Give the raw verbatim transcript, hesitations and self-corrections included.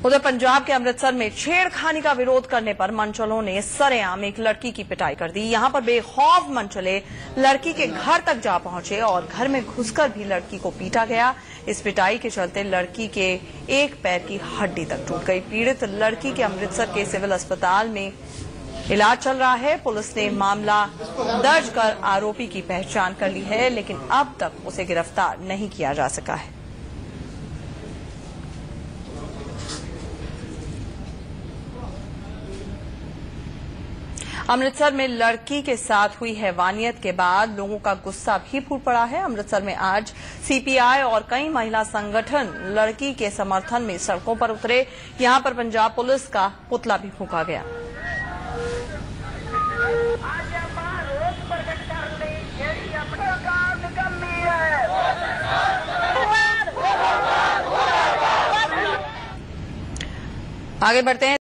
उधर पंजाब के अमृतसर में छेड़खानी का विरोध करने पर मनचलों ने सरेआम एक लड़की की पिटाई कर दी। यहां पर बेखौफ मनचले लड़की के घर तक जा पहुंचे और घर में घुसकर भी लड़की को पीटा गया। इस पिटाई के चलते लड़की के एक पैर की हड्डी तक टूट गई। पीड़ित लड़की के अमृतसर के सिविल अस्पताल में इलाज चल रहा है। पुलिस ने मामला दर्ज कर आरोपी की पहचान कर ली है, लेकिन अब तक उसे गिरफ्तार नहीं किया जा सका है। अमृतसर में लड़की के साथ हुई हैवानियत के बाद लोगों का गुस्सा भी फूट पड़ा है। अमृतसर में आज सीपीआई और कई महिला संगठन लड़की के समर्थन में सड़कों पर उतरे। यहां पर पंजाब पुलिस का पुतला भी फूंका गया। आगे बढ़ते हैं।